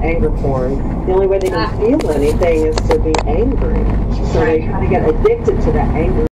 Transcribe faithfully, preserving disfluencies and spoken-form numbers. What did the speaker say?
anger porn. The only way they can feel anything is to be angry. So they kind of get addicted to that anger.